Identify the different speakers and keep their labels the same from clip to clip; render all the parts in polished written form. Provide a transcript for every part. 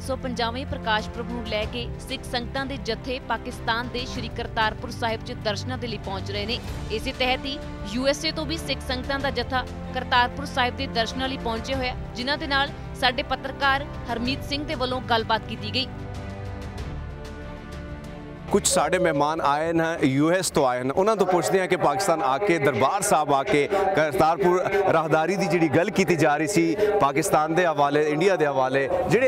Speaker 1: 550ਵੇਂ ਪ੍ਰਕਾਸ਼ ਪੁਰਬ ਨੂੰ ਲੈ ਕੇ ਸਿੱਖ ਸੰਗਤਾਂ ਦੇ ਜਥੇ ਪਾਕਿਸਤਾਨ ਦੇ ਸ਼੍ਰੀ ਕਰਤਾਰਪੁਰ ਸਾਹਿਬ 'ਚ ਦਰਸ਼ਨਾਂ ਦੇ ਲਈ ਪਹੁੰਚ ਰਹੇ ਨੇ। ਇਸੇ ਤਹਿਤ ਹੀ USA ਤੋਂ ਵੀ ਸਿੱਖ ਸੰਗਤਾਂ ਦਾ ਜਥਾ ਕਰਤਾਰਪੁਰ ਸਾਹਿਬ ਦੇ ਦਰਸ਼ਨਾਂ ਲਈ ਪਹੁੰਚੇ ਹੋਇਆ, ਜਿਨ੍ਹਾਂ ਦੇ ਨਾਲ ਸਾਡੇ ਪੱਤਰਕਾਰ ਹਰਮੀਤ ਸਿੰਘ ਦੇ ਵੱਲੋਂ ਗੱਲਬਾਤ ਕੀਤੀ ਗਈ।
Speaker 2: कुछ साढ़े मेहमान आए हैं US तो आए हैं, उन्होंने तो पुछते हैं कि पाकिस्तान आके दरबार साहब आके करतारपुर राहदारी की जी गल की जा रही सी पाकिस्तान के हवाले इंडिया के हवाले जेडे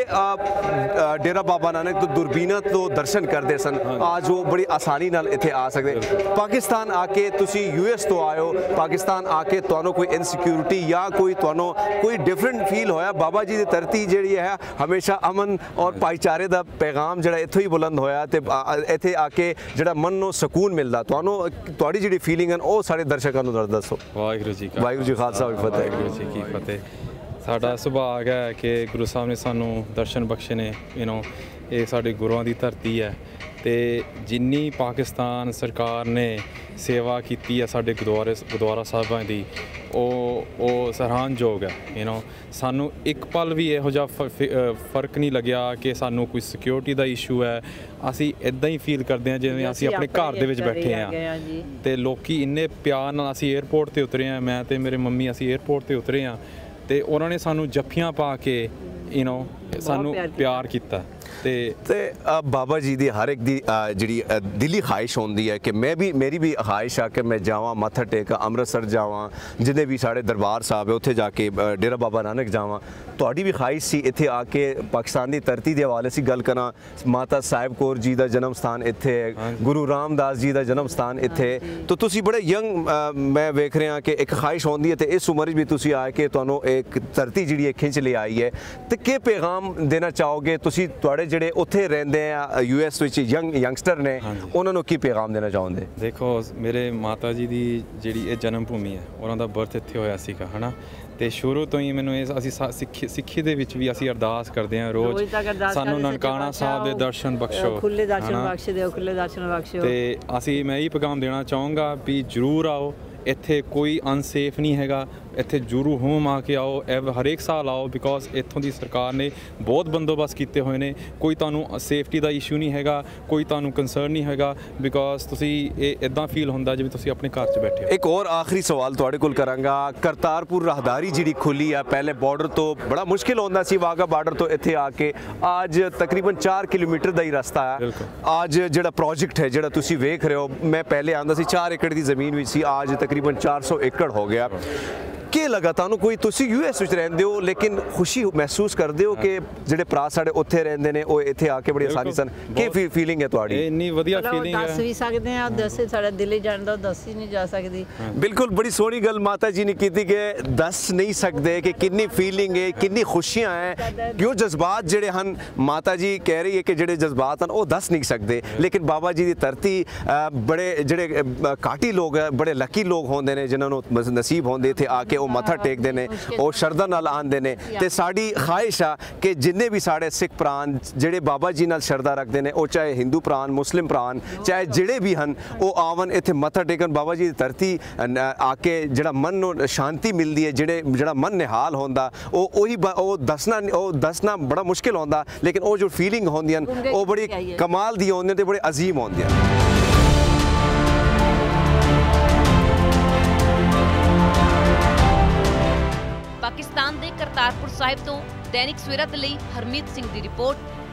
Speaker 2: डेरा बाबा नानक तो दूरबीना तो दर्शन करते सन, आज वो बड़ी आसानी नाल इत्थे आ सकते। पाकिस्तान आके तुसी US तो आए हो, पाकिस्तान आके तुहानू कोई इनसिक्योरिटी या कोई डिफरेंट फील होया? बाबा जी की धरती जी है हमेशा अमन और भाईचारे का पैगाम जो इत्थों ही बुलंद होया ते इत्थे आके जिहड़ा मन नूं सकून मिलदा, तुहाडी जिहड़ी फीलिंग है वो सारे दर्शकों नूं दसो।
Speaker 3: वाहिगुरू जी
Speaker 2: खालसा वी फतेह।
Speaker 3: वाहिगुरू जी की फतेह। साडा सुभाग है कि गुरु साहब ने सानू दर्शन बख्शे ने। ये साडे गुरुआं दी धरती है ते जिन्नी पाकिस्तान सरकार ने सेवा की है साडे गुरुद्वारा साहिबां दी ਉਹ ਸਰਾਹਣਯੋਗ ਹੈ। ਸਾਨੂੰ ਇੱਕ ਪਲ ਵੀ ਇਹੋ ਜਿਹਾ ਫਰਕ ਨਹੀਂ ਲੱਗਿਆ ਕਿ ਸਾਨੂੰ ਕੋਈ ਸਿਕਿਉਰਿਟੀ ਦਾ ਇਸ਼ੂ ਹੈ। ਅਸੀਂ ਇੱਦਾਂ ਹੀ ਫੀਲ ਕਰਦੇ ਹਾਂ ਜਿਵੇਂ ਅਸੀਂ ਆਪਣੇ ਘਰ ਦੇ ਵਿੱਚ ਬੈਠੇ ਹਾਂ ਤੇ ਲੋਕੀ ਇੰਨੇ ਪਿਆਰ ਨਾਲ, ਅਸੀਂ 에ਅਰਪੋਰਟ ਤੇ ਉਤਰੇ ਹਾਂ, ਮੈਂ ਤੇ ਮੇਰੇ ਮੰਮੀ ਅਸੀਂ 에ਅਰਪੋਰਟ ਤੇ ਉਤਰੇ ਹਾਂ ਤੇ ਉਹਨਾਂ ਨੇ ਸਾਨੂੰ ਜੱਫੀਆਂ ਪਾ ਕੇ ਸਾਨੂੰ ਪਿਆਰ ਕੀਤਾ।
Speaker 2: ਤੇ ਬਾਬਾ ਜੀ ਦੀ ਹਰ ਇੱਕ ਦੀ ਜਿਹੜੀ ਦਿਲੀ ਖਾਹਿਸ਼ ਹੁੰਦੀ ਹੈ ਕਿ ਮੇਰੀ ਵੀ ਖਾਹਿਸ਼ ਆ ਕਿ ਮੈਂ ਜਾਵਾਂ, ਮੱਥਾ ਟੇਕਾਂ, ਅੰਮ੍ਰਿਤਸਰ ਜਾਵਾਂ, ਜਿੰਨੇ ਵੀ ਸਾਡੇ ਦਰਬਾਰ ਸਾਹਿਬ ਹੈ ਉੱਥੇ ਜਾ ਕੇ ਡੇਰਾ ਬਾਬਾ ਨਾਨਕ ਜਾਵਾਂ। ਤੁਹਾਡੀ ਵੀ ਖਾਹਿਸ਼ ਸੀ ਇੱਥੇ ਆ ਕੇ ਪਾਕਿਸਤਾਨ ਦੀ ਧਰਤੀ ਦੇ ਹਵਾਲੇ ਸੀ ਗੱਲ ਕਰਾਂ। ਮਾਤਾ ਸਾਹਿਬ ਕੌਰ ਜੀ ਦਾ ਜਨਮ ਸਥਾਨ ਇੱਥੇ ਹੈ, ਗੁਰੂ ਰਾਮਦਾਸ ਜੀ ਦਾ ਜਨਮ ਸਥਾਨ ਇੱਥੇ ਹੈ। ਤਾਂ ਤੁਸੀਂ ਬੜੇ ਯੰਗ ਮੈਂ ਵੇਖ ਰਿਹਾ ਕਿ ਇੱਕ ਖਾਹਿਸ਼ ਹੁੰਦੀ ਹੈ ਤੇ ਇਸ ਉਮਰ ਵਿੱਚ ਵੀ ਤੁਸੀਂ ਆ ਕੇ ਤੁਹਾਨੂੰ ਇੱਕ ਧਰਤੀ ਜਿਹੜੀ ਖਿੱਚ ਲਈ ਆਈ ਹੈ ਤੇ ਕੀ ਪੈਗਾਮ ਦੇਣਾ ਚਾਹੋਗੇ ਤੁਸੀਂ? ਤੁਹਾਡੇ ਜਿਹੜੇ ਉੱਥੇ ਰਹਿੰਦੇ ਆ US ਵਿੱਚ ਯੰਗਸਟਰ ਨੇ, ਉਹਨਾਂ ਨੂੰ ਕੀ ਪੈਗਾਮ ਦੇਣਾ ਚਾਹੁੰਦੇ?
Speaker 3: ਦੇਖੋ, ਮੇਰੇ ਮਾਤਾ ਜੀ ਦੀ ਜਿਹੜੀ ਇਹ ਜਨਮ ਭੂਮੀ ਹੈ, ਉਹਨਾਂ ਦਾ ਬਰਥ ਇੱਥੇ ਹੋਇਆ ਸੀਗਾ, ਹੈ ਨਾ। ਤੇ ਸ਼ੁਰੂ ਤੋਂ ਹੀ ਮੈਨੂੰ ਇਹ ਅਸੀਂ ਸਿੱਖੀ ਦੇ ਵਿੱਚ ਵੀ ਅਸੀਂ ਅਰਦਾਸ ਕਰਦੇ ਹਾਂ ਰੋਜ਼, ਸਾਨੂੰ ਨਨਕਾਣਾ ਸਾਹਿਬ ਦੇ ਦਰਸ਼ਨ ਬਖਸ਼ੋ,
Speaker 4: ਖੁੱਲੇ ਦਰਸ਼ਨ ਬਖਸ਼ ਦਿਓ, ਖੁੱਲੇ ਦਰਸ਼ਨ ਬਖਸ਼ੋ।
Speaker 3: ਤੇ ਮੈਂ ਇਹ ਪੈਗਾਮ ਦੇਣਾ ਚਾਹੂੰਗਾ ਵੀ ਜ਼ਰੂਰ ਆਓ, ਇੱਥੇ ਕੋਈ ਅਨਸੇਫ ਨਹੀਂ ਹੈਗਾ, ਇੱਥੇ ਜ਼ਰੂਰ ਹੋਮ ਆ ਕੇ ਆਓ, ਹਰੇਕ ਸਾਲ ਆਓ, ਬਿਕੋਜ਼ ਇੱਥੋਂ ਦੀ ਸਰਕਾਰ ਨੇ ਬਹੁਤ ਬੰਦੋਬਸਤ ਕੀਤੇ ਹੋਏ ਨੇ। ਕੋਈ ਤੁਹਾਨੂੰ ਸੇਫਟੀ ਦਾ ਇਸ਼ੂ ਨਹੀਂ ਹੈਗਾ, ਕੋਈ ਤੁਹਾਨੂੰ ਕੰਸਰਨ ਨਹੀਂ ਹੈਗਾ, ਬਿਕੋਜ਼ ਤੁਸੀਂ ਇਹ ਇੱਦਾਂ ਫੀਲ ਹੁੰਦਾ ਜਿਵੇਂ ਤੁਸੀਂ ਆਪਣੇ ਘਰ 'ਚ ਬੈਠੇ ਹੋ।
Speaker 2: ਇੱਕ ਹੋਰ ਆਖਰੀ ਸਵਾਲ ਤੁਹਾਡੇ ਕੋਲ ਕਰਾਂਗਾ। ਕਰਤਾਰਪੁਰ ਰਾਹਦਾਰੀ ਜਿਹੜੀ ਖੁੱਲੀ ਆ, ਪਹਿਲੇ ਬਾਰਡਰ ਤੋਂ ਬੜਾ ਮੁਸ਼ਕਿਲ ਹੁੰਦਾ ਸੀ, ਵਾਘਾ ਬਾਰਡਰ ਤੋਂ ਇੱਥੇ ਆ ਕੇ ਅੱਜ ਤਕਰੀਬਨ 4 ਕਿਲੋਮੀਟਰ ਦਾ ਹੀ ਰਸਤਾ ਹੈ। ਅੱਜ ਜਿਹੜਾ ਪ੍ਰੋਜੈਕਟ ਹੈ ਜਿਹੜਾ ਤੁਸੀਂ ਵੇਖ ਰਹੇ ਹੋ, ਮੈਂ ਪਹਿਲੇ ਆਉਂਦਾ ਸੀ 4 ਏਕੜ ਦੀ ਜ਼ਮੀਨ ਵਿੱਚ ਸੀ, ਅੱਜ ਤਕਰੀਬਨ 400 ਏਕੜ ਹੋ ਗਿਆ। ਕੀ ਲੱਗਾ ਤੁਹਾਨੂੰ? ਕੋਈ ਤੁਸੀਂ US ਵਿੱਚ ਰਹਿੰਦੇ ਹੋ ਲੇਕਿਨ ਖੁਸ਼ੀ ਮਹਿਸੂਸ ਕਰਦੇ ਹੋ ਕਿ ਜਿਹੜੇ ਭਰਾ ਸਾਡੇ ਉੱਥੇ ਰਹਿੰਦੇ ਨੇ ਉਹ ਇੱਥੇ ਆ ਕੇ ਬੜੀ ਆਸਾਨੀ ਸਨ? ਕੀ ਫੀਲਿੰਗ ਹੈ ਤੁਹਾਡੀ?
Speaker 3: ਇੰਨੀ ਵਧੀਆ ਫੀਲਿੰਗ ਹੈ।
Speaker 4: ਦੱਸ ਵੀ ਸਕਦੇ ਆ, ਦੱਸ ਸਾਡਾ ਦਿਲ ਹੀ ਜਾਣਦਾ, ਦੱਸ ਹੀ ਨਹੀਂ ਜਾ ਸਕਦੀ।
Speaker 2: ਬਿਲਕੁਲ, ਬੜੀ ਸੋਹਣੀ ਗੱਲ ਮਾਤਾ ਜੀ ਨੇ ਕੀਤੀ ਕਿ ਦੱਸ ਨਹੀਂ ਸਕਦੇ ਕਿ ਕਿੰਨੀ ਫੀਲਿੰਗ ਹੈ, ਕਿੰਨੀ ਖੁਸ਼ੀਆਂ ਹੈ, ਕਿ ਉਹ ਜਜ਼ਬਾਤ ਜਿਹੜੇ ਹਨ, ਮਾਤਾ ਜੀ ਕਹਿ ਰਹੀ ਹੈ ਕਿ ਜਿਹੜੇ ਜਜ਼ਬਾਤ ਹਨ ਉਹ ਦੱਸ ਨਹੀਂ ਸਕਦੇ। ਲੇਕਿਨ ਬਾਬਾ ਜੀ ਦੀ ਧਰਤੀ ਬੜੇ ਜਿਹੜੇ ਘਾਟੀ ਲੋਕ ਹੈ, ਬੜੇ ਲੱਕੀ ਲੋਕ ਹੁੰਦੇ ਨੇ ਜਿਨ੍ਹਾਂ ਨੂੰ ਨਸੀਬ ਹੁੰਦੇ ਇੱਥੇ ਆ ਕੇ ਉਹ ਮੱਥਾ ਟੇਕਦੇ ਨੇ, ਉਹ ਸ਼ਰਧਾ ਨਾਲ ਆਉਂਦੇ ਨੇ। ਤੇ ਸਾਡੀ ਖਾਹਿਸ਼ ਆ ਕਿ ਜਿੰਨੇ ਵੀ ਸਾਡੇ ਸਿੱਖ ਪ੍ਰਾਣ ਜਿਹੜੇ ਬਾਬਾ ਜੀ ਨਾਲ ਸ਼ਰਧਾ ਰੱਖਦੇ ਨੇ, ਉਹ ਚਾਹੇ ਹਿੰਦੂ ਪ੍ਰਾਣ, ਮੁਸਲਿਮ ਪ੍ਰਾਣ, ਚਾਹੇ ਜਿਹੜੇ ਵੀ ਹਨ, ਉਹ ਆਵਨ ਇੱਥੇ ਮੱਥਾ ਟੇਕਣ। ਬਾਬਾ ਜੀ ਦੀ ਧਰਤੀ ਆ ਕੇ ਜਿਹੜਾ ਮਨ ਨੂੰ ਸ਼ਾਂਤੀ ਮਿਲਦੀ ਹੈ, ਜਿਹੜਾ ਮਨ ਨਿਹਾਲ ਹੁੰਦਾ, ਉਹ ਦੱਸਣਾ ਬੜਾ ਮੁਸ਼ਕਿਲ ਹੁੰਦਾ, ਲੇਕਿਨ ਉਹ ਜੋ ਫੀਲਿੰਗ ਹੁੰਦੀਆਂ ਉਹ ਬੜੀ ਕਮਾਲ ਦੀਆਂ ਹੁੰਦੀਆਂ ਤੇ ਬੜੀ ਅਜ਼ੀਮ ਹੁੰਦੀਆਂ।
Speaker 1: ਪਾਕਿਸਤਾਨ ਦੇ ਕਰਤਾਰਪੁਰ ਸਾਹਿਬ ਤੋਂ ਦੈਨਿਕ ਸਵੇਰਾ ਦੇ ਲਈ ਹਰਮੀਤ ਸਿੰਘ ਦੀ ਰਿਪੋਰਟ।